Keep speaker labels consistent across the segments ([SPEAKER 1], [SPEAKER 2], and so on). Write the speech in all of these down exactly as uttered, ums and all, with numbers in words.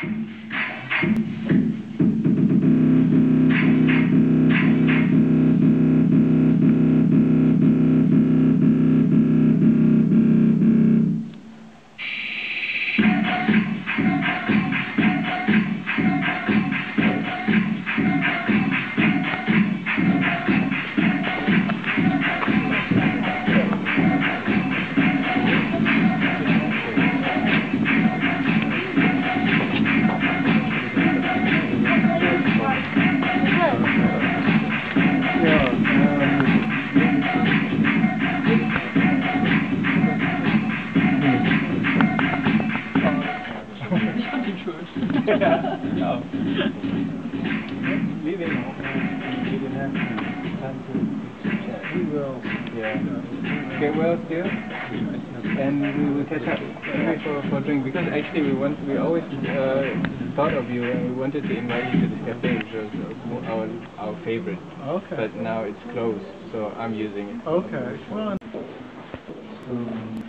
[SPEAKER 1] Ich fand ihn schön. Ja, ja.
[SPEAKER 2] Leaving, we will have time to we will, yeah, get well still, and we will catch up maybe for for drink, because actually we want we always uh, thought of you and we wanted to invite you to this cafe, which was uh, our our favorite.
[SPEAKER 3] Okay.
[SPEAKER 2] But now it's closed, so I'm using it.
[SPEAKER 3] Okay. Well.
[SPEAKER 2] Um,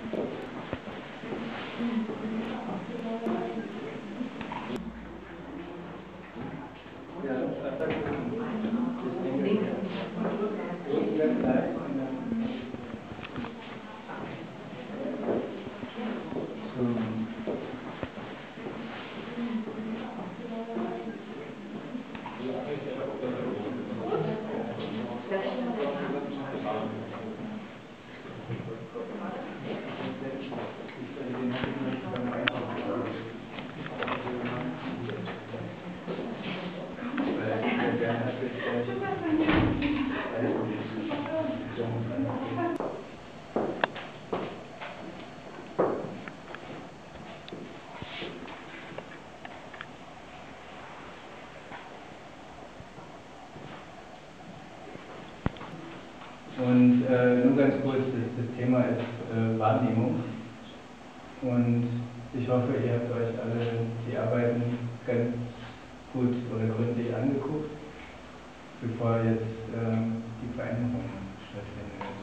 [SPEAKER 2] Und äh, nur ganz kurz, das, das Thema ist äh, Wahrnehmung. Und ich hoffe, ihr habt euch alle die Arbeiten ganz gut oder gründlich angeguckt, bevor jetzt ähm, die Veränderung stattfinden wird.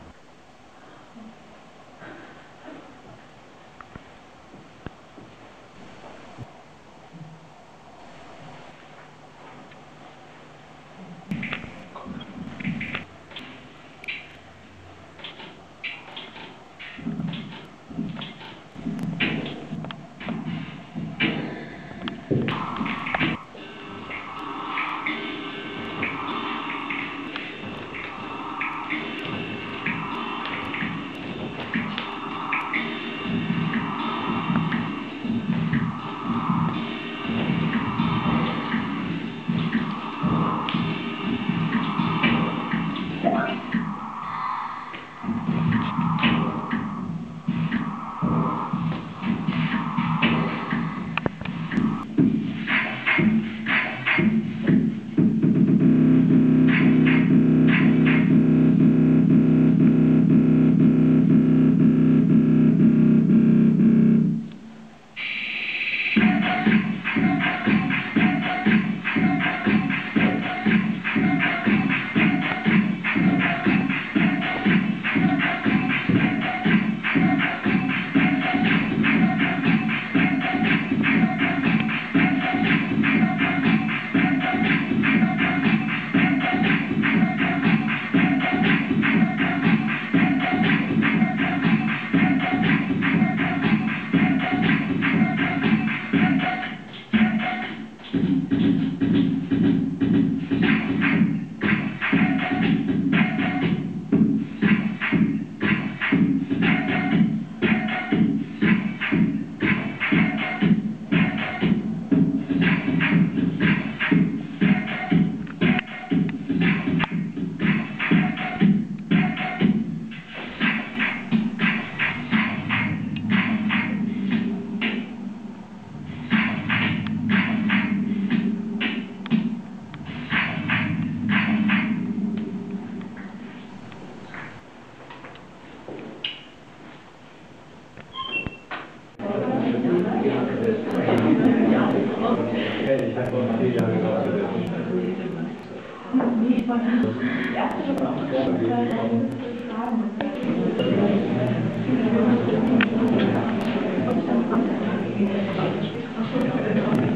[SPEAKER 2] Ich habe vor vier Jahren gearbeitet.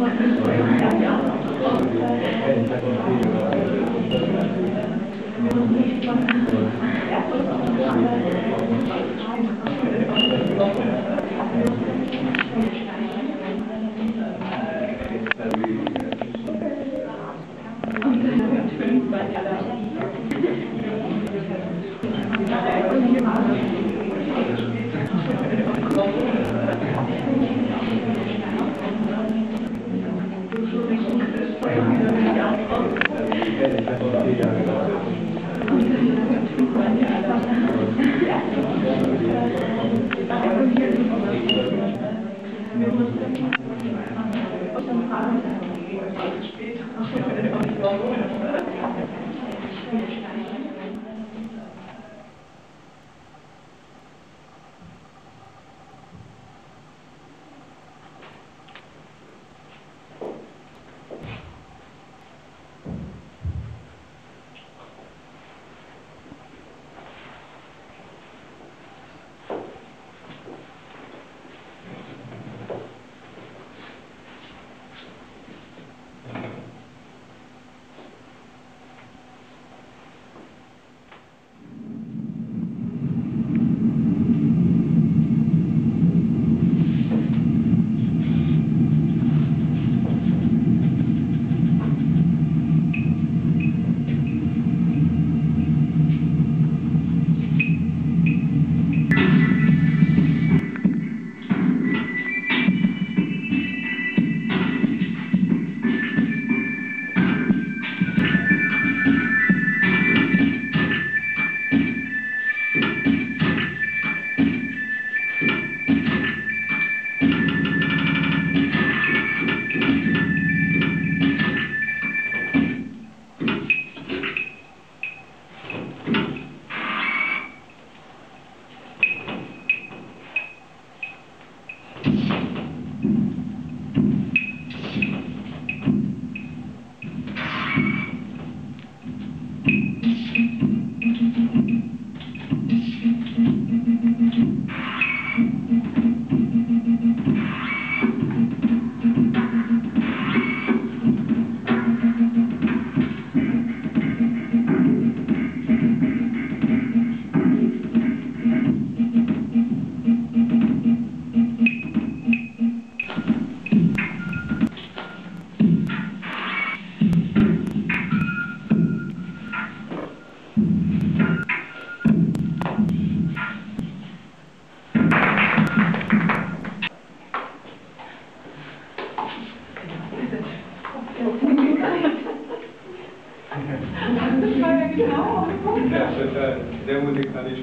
[SPEAKER 2] Ja, total. Sehr musikalisch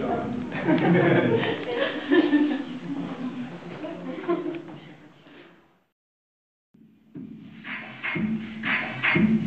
[SPEAKER 2] auch.